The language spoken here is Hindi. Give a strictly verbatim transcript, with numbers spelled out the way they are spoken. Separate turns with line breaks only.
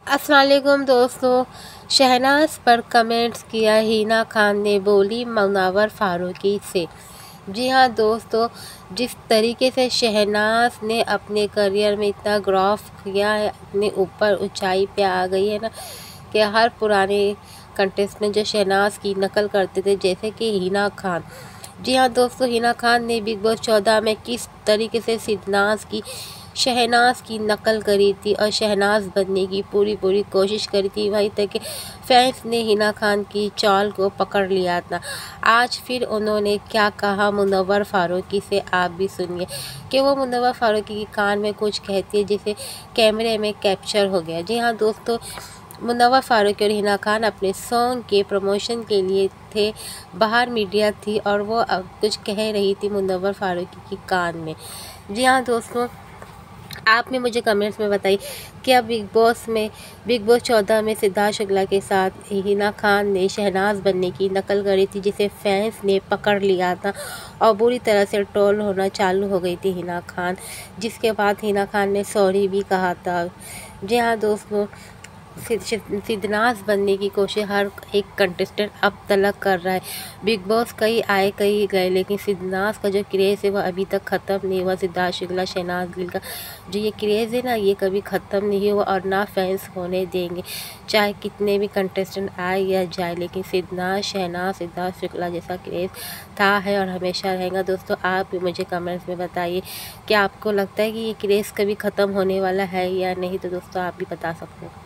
अस्सलाम वालेकुम दोस्तों। शहनाज पर कमेंट्स किया हिना खान ने, बोली मुनव्वर फारूकी से। जी हाँ दोस्तों, जिस तरीके से शहनाज ने अपने करियर में इतना ग्रोफ किया है, अपने ऊपर ऊंचाई पे आ गई है ना, कि हर पुराने कंटेस्टेंट जो शहनाज की नकल करते थे, जैसे कि हिना खान। जी हाँ दोस्तों, हिना खान ने बिग बॉस चौदह में किस तरीके से सिद्धनाज की शहनाज की नकल करी थी और शहनाज बनने की पूरी पूरी कोशिश करी थी। वहीं तक कि फैंस ने हिना खान की चाल को पकड़ लिया था। आज फिर उन्होंने क्या कहा मुनव्वर फारूकी से, आप भी सुनिए कि वो मुनव्वर फारूकी के कान में कुछ कहती है जिसे कैमरे में कैप्चर हो गया। जी हाँ दोस्तों, मुनव्वर फारूकी और हिना खान अपने सॉन्ग के प्रमोशन के लिए थे, बाहर मीडिया थी और वो अब कुछ कह रही थी मुनव्वर फारूकी के कान में। जी हाँ दोस्तों, आपने मुझे कमेंट्स में बताई कि अब बिग बॉस में बिग बॉस चौदह में सिद्धार्थ शुक्ला के साथ हिना खान ने शहनाज बनने की नकल करी थी, जिसे फैंस ने पकड़ लिया था और बुरी तरह से ट्रोल होना चालू हो गई थी हिना खान, जिसके बाद हिना खान ने सॉरी भी कहा था। जी हाँ दोस्तों, सिद्धनाज बनने की कोशिश हर एक कंटेस्टेंट अब तलक कर रहा है। बिग बॉस कई आए कई गए, लेकिन सिद्धनाज का जो क्रेज़ है वह अभी तक ख़त्म नहीं हुआ। सिद्धार्थ शुक्ला शहनाज गिल का जो ये क्रेज़ है ना, ये कभी ख़त्म नहीं हुआ और ना फैंस होने देंगे, चाहे कितने भी कंटेस्टेंट आए या जाए। लेकिन सिद्धनाज शहनाज सिद्धार्थ शुक्ला जैसा क्रेज़ था है और हमेशा रहेगा। दोस्तों, आप भी मुझे कमेंट्स में बताइए कि आपको लगता है कि ये क्रेज़ कभी ख़त्म होने वाला है या नहीं। तो दोस्तों, आप भी बता सकते हैं।